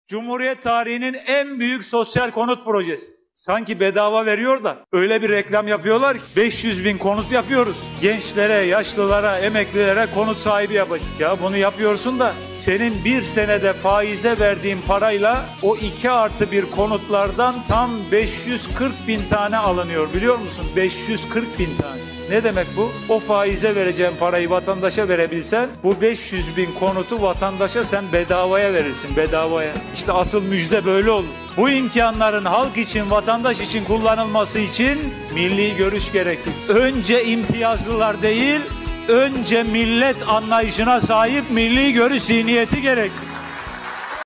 Cumhuriyet tarihinin en büyük sosyal konut projesi. Sanki bedava veriyor da öyle bir reklam yapıyorlar ki 500 bin konut yapıyoruz. Gençlere, yaşlılara, emeklilere konut sahibi yapacak. Ya bunu yapıyorsun da senin bir senede faize verdiğin parayla o 2+1 konutlardan tam 540 bin tane alınıyor, biliyor musun? 540 bin tane. Ne demek bu? O faize vereceğin parayı vatandaşa verebilsen bu 500 bin konutu vatandaşa sen bedavaya verirsin, bedavaya. İşte asıl müjde böyle olur. Bu imkanların halk için, vatandaş için kullanılması için milli görüş gerekir. Önce imtiyazlılar değil, önce millet anlayışına sahip milli görüş zihniyeti gerekir.